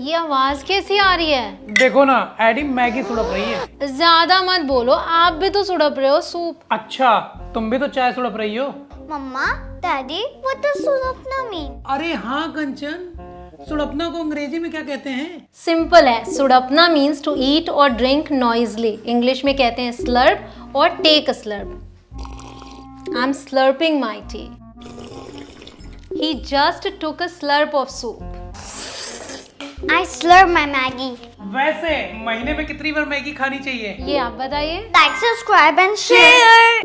ये आवाज कैसी आ रही है? देखो ना, एडी मैगी सुड़प रही है। ज्यादा मत बोलो, आप भी तो सुड़प रहे हो सूप। अच्छा, तुम भी तो चाय सुड़प रही हो। मम्मा, डैडी, what does सुड़पना mean? अरे हाँ कंचन, सुड़पना को अंग्रेजी में क्या कहते हैं? सिंपल है, सुड़पना मीन्स टू ईट और ड्रिंक नॉइजली। इंग्लिश में कहते हैं स्लर्प और take a slurp. I am slurping my tea. He just took a slurp of soup. I slurp my Maggie. वैसे महीने में कितनी बार मैगी खानी चाहिए? ये आप बताइए। Like, subscribe and share.